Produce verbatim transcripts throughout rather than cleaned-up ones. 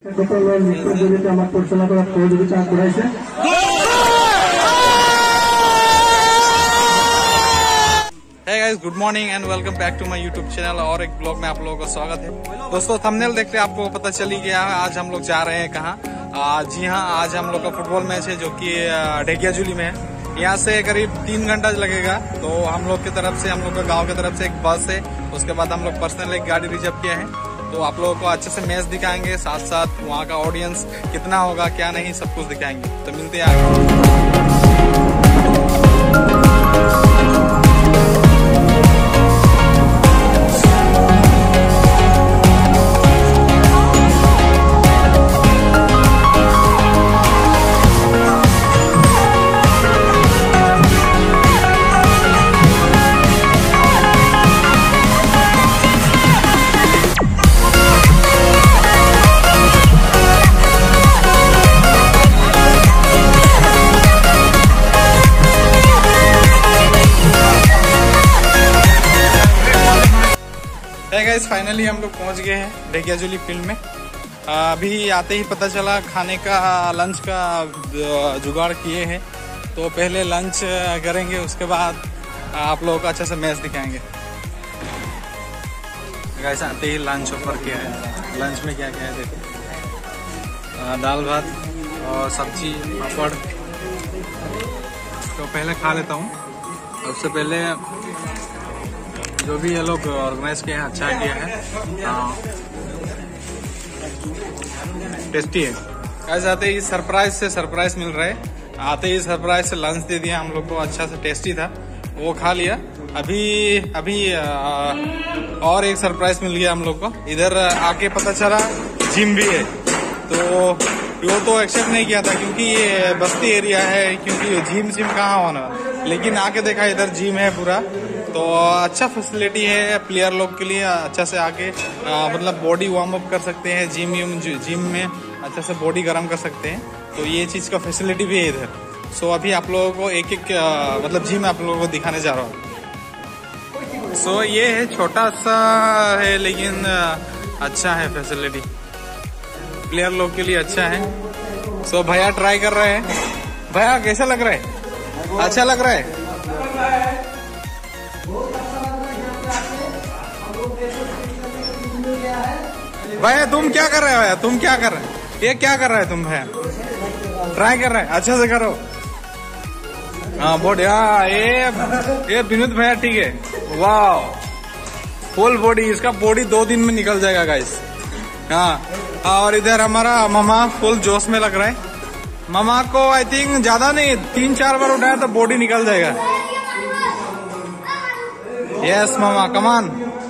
Hey guys, good morning and welcome back to my YouTube channel. और एक blog में आप लोगों का स्वागत है। दोस्तों थंबनेल देखते आपको पता चल ही गया है आज हम लोग जा रहे हैं कहाँ। जी हाँ, आज हम लोग का फुटबॉल मैच है जो कि ढेकियाजुली में है। यहाँ से करीब तीन घंटा लगेगा। तो हम लोग की तरफ से, हम लोग का गाँव की तरफ से एक बस है, उसके बाद हम लोग पर्सनल एक गाड़ी रिजर्व किया है। तो आप लोगों को अच्छे से मैच दिखाएंगे, साथ साथ वहाँ का ऑडियंस कितना होगा क्या नहीं सब कुछ दिखाएंगे। तो मिलते हैं आगे। गाइस फाइनली हम लोग पहुंच गए हैं ढेकियाजुली फील्ड में। अभी आते ही पता चला खाने का, लंच का जुगाड़ किए हैं। तो पहले लंच करेंगे, उसके बाद आप लोगों को अच्छे से मैच दिखाएंगे। गाइस आते ही लंच ऑफर किया है। लंच में क्या क्या है देखो, दाल भात और सब्जी पापड़। तो पहले खा लेता हूँ। सबसे पहले जो भी ये लोग ऑर्गेनाइज किया है अच्छा किया है, टेस्टी है। गाइस आते ही सरप्राइज से सरप्राइज मिल रहा है। आते ही सरप्राइज से लंच दे दिया हम लोग को, अच्छा से टेस्टी था, वो खा लिया। अभी अभी आ, और एक सरप्राइज मिल गया हम लोग को। इधर आके पता चला जिम भी है। तो वो तो एक्सेप्ट नहीं किया था क्योंकि ये बस्ती एरिया है, क्योंकि जिम जिम कहाँ होना। लेकिन आके देखा इधर जिम है पूरा। तो अच्छा फैसिलिटी है प्लेयर लोग के लिए। अच्छा से आके आ, मतलब बॉडी वार्म अप कर सकते हैं। जिम जिम में अच्छा से बॉडी गर्म कर सकते हैं। तो ये चीज का फैसिलिटी भी है इधर। सो अभी आप लोगों को एक एक आ, मतलब जिम आप लोगों को दिखाने जा रहा हूँ। सो ये है, छोटा सा है लेकिन अच्छा है फैसिलिटी, प्लेयर लोग के लिए अच्छा है। सो भैया ट्राई कर रहे हैं। भैया कैसा लग रहा है? अच्छा लग रहा है? भैया तुम क्या कर रहे हो? भैया तुम क्या कर रहे हो? ये क्या कर रहे है तुम? भैया ट्राई कर रहे हैं, अच्छे से करो। हाँ बॉडी, हाँ ये ये विनोद भैया ठीक है। वाह फुल बॉडी, इसका बॉडी दो दिन में निकल जाएगा गाइस। हाँ और इधर हमारा मामा फुल जोश में लग रहा है। मामा को आई थिंक ज्यादा नहीं, तीन चार बार उठाया तो बॉडी निकल जाएगा। यस मामा कमान।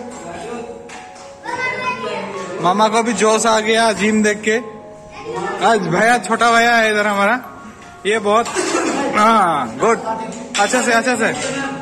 मामा को भी जोश आ गया जिम देख के। आज भैया, छोटा भैया है इधर हमारा, ये बहुत हाँ गुड, अच्छा से अच्छा से।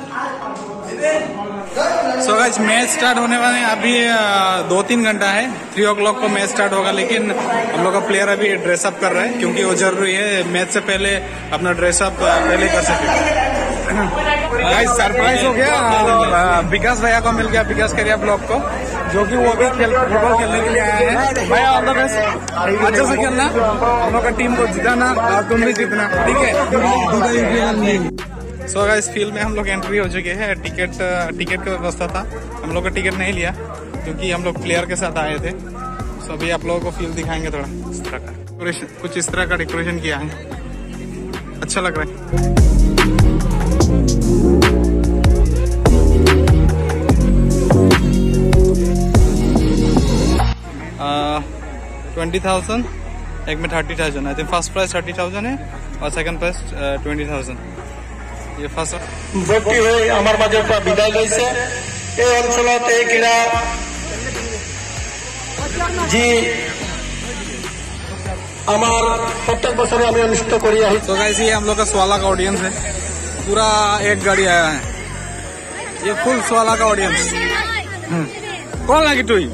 सो गाइस मैच स्टार्ट होने वाले हैं। अभी दो तीन घंटा है, थ्री ओ क्लॉक को मैच स्टार्ट होगा। लेकिन हम लोग का प्लेयर अभी ड्रेसअप कर रहे हैं क्योंकि वो जरूरी है, मैच से पहले अपना ड्रेसअप पहले कर सके। गाइस सरप्राइज हो गया, विकास भैया को मिल गया, विकास करिया ब्लॉक को, जो कि वो भी खेल फुटबॉल खेलने के लिए आया है। भैया ऑल द बेस्ट, अच्छे से खेलना, हम लोग का टीम को जिताना और तुम भी जीतना, ठीक है। सो गाइस फील्ड में हम लोग एंट्री हो चुके हैं। टिकट टिकट का व्यवस्था था, हम लोग का टिकट नहीं लिया क्योंकि हम लोग प्लेयर के साथ आए थे। सो अभी आप लोगों को फील्ड दिखाएंगे थोड़ा इस तरह का डेकोरेशन, कुछ इस तरह का डेकोरेशन किया है, अच्छा लग रहा है। ट्वेंटी थाउजेंड, एक में thirty thousand I think. First price thirty thousand है और सेकंड प्राइस ट्वेंटी थाउजेंड। ये फार्स्ट ভর্তি হয়ে আমার মাঝে বিদায় লইছে। এই অঞ্চলত এই ক্রীড়া জি আমার প্রত্যেক বছর আমি অনুষ্ঠিত করি আছি। तो गाइस ये हम लोग का स्वाला का ऑडियंस है, पूरा एक गाड़ी आया है, ये फुल स्वाला का ऑडियंस। कौन लगी टू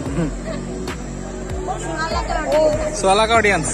स्वाला का ऑडियंस?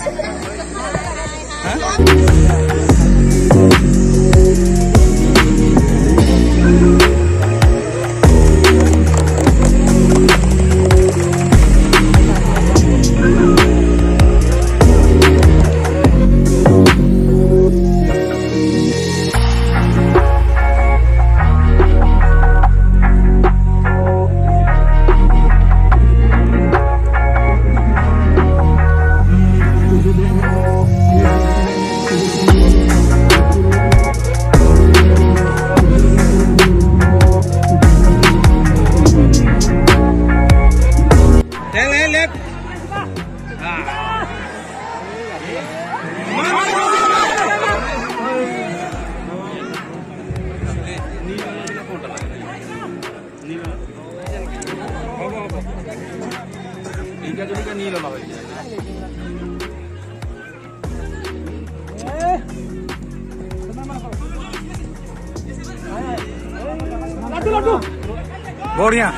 बढ़िया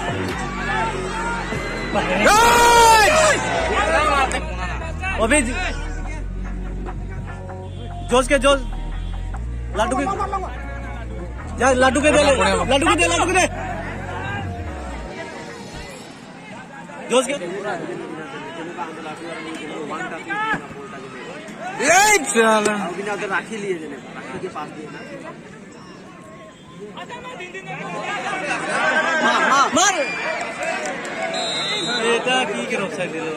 अभी जोश के जोश लाडू के जा लाडू के दे लाडू के दे लाडू के दे जोश के राखी लिए राखी के पास दिए ना मार बेटा की करो साइड दे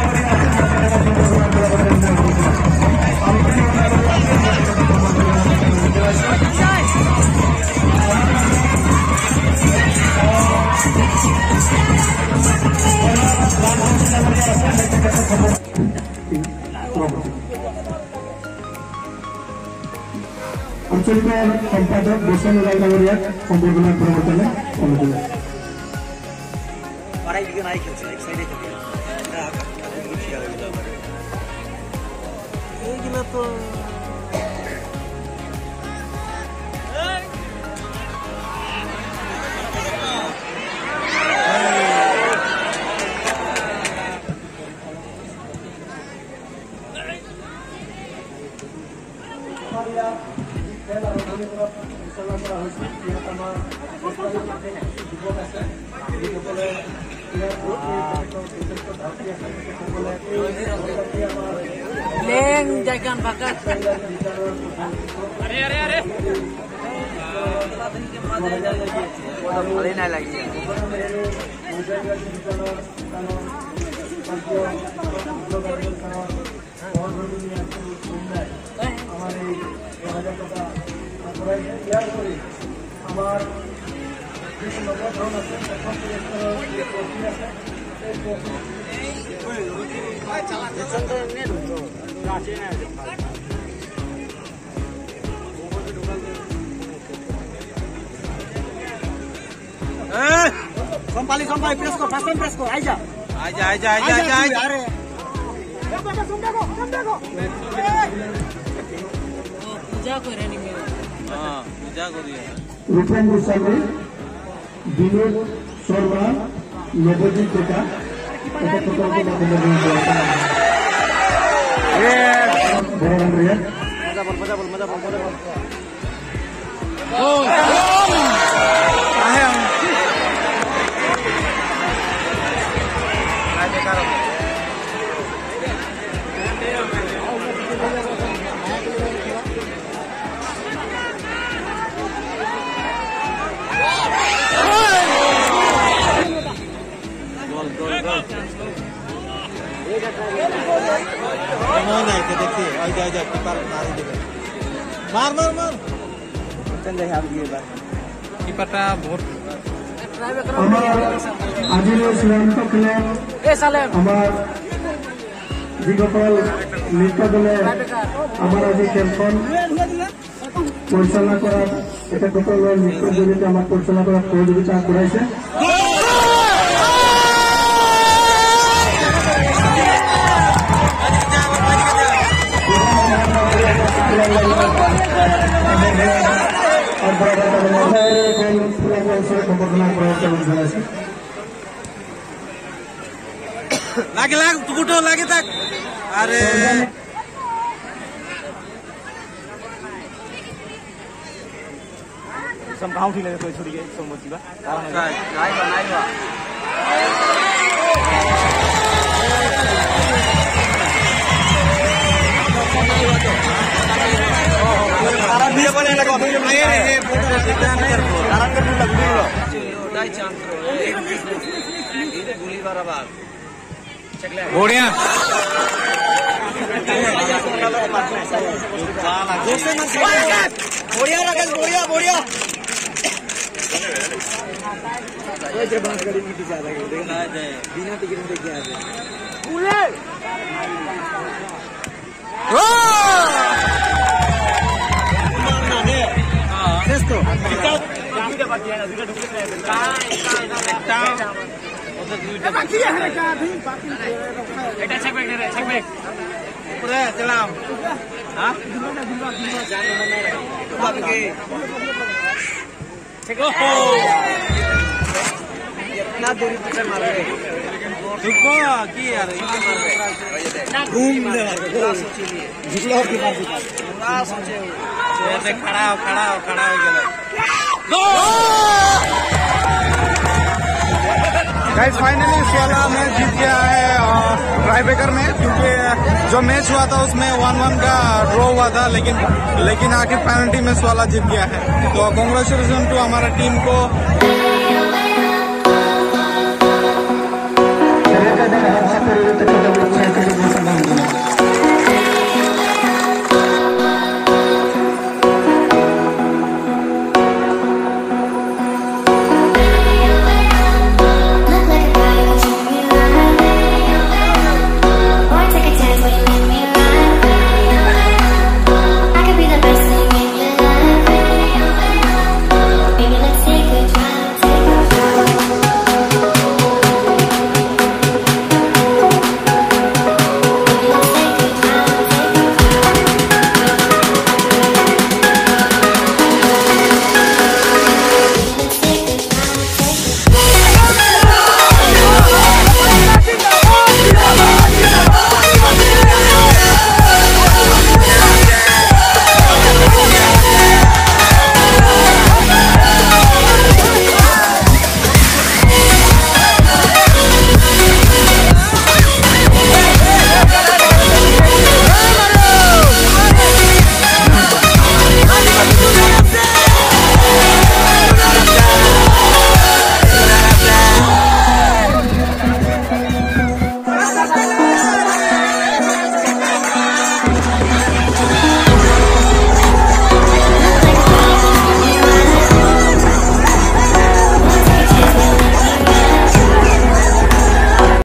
আঞ্চলিক সম্পাদক বসন ওলাই ডাঙৰীয়াক সম্বৰ্ধনা প্ৰৱৰ্তনে অনুৰোধ पढ़ाई लिखे नहीं खेल एक साइड है तो Leng jangan bakat. Are are are. Boleh naik lagi. Sompali sompali press ko, first time press ko, aja. आजा आजा आजा आजा आजा अरे पूजा को रनिंग में हां पूजा करिए रूपम गोस्वामी विनोद शर्मा नवजीत टेका এটা প্রকল্প মাধ্যমে এ বড় ডাঙৰীয়া मजा बोल मजा बोल मजा बोल मजा बोल ओ आहे आजे करो गोल गोल गोल नहीं नहीं के देखिए आजा आजा कीपर मार दे मार मार मार चल रहे आप ये बात कीपरটা बहुत আমার আজিলৈ চূড়ান্ত খেলে ए सालेम আমার যিসকল নৃত্য দলে আমার আজি খেলখন পৰিচালনা কৰাত তেখেতসকলৰ নৃত্যৰ জৰিয়তে আমাক পৰিচালনা কৰাত সহযোগিতা আগবঢ়াইছে लागे लाग टुकुटो लागे तक अरे सम गांव ठीक लगे कोई छोड़ी गई सम मसीबा नाइ नाइ नाइ कारण भी बने लगा अभी जब लगे रे फोटो देखता नहीं कारण करने लग गई डाई चांस गोली बराबर बढ़िया बढ़िया राकेश बढ़िया बढ़िया ये जब बात करी नहीं ज्यादा देखना है बिना टिकट देख के आ जाए पूरे ओ मारना है हां टेस्ट तो काफी का बाकी है ना दूसरा ढूंढ रहे हैं এটা চেক ব্যাক রে check back Pura, salam. Hah? Bapak ke? Check ও ना दूरी पे मार रहे रुको की यार इनके मार रहे घूम दे झुकला की मार दी ना सोचे ये खड़ा हो खड़ा हो खड़ा हो गया गो गाइस फाइनली स्वाला मैच जीत गया है ट्राईब्रेकर में, क्योंकि जो मैच हुआ था उसमें वन वन का ड्रॉ हुआ था, लेकिन लेकिन आखिर पेनल्टी में स्वाला जीत गया है। तो कांग्रेचुलेशन टू हमारा टीम को।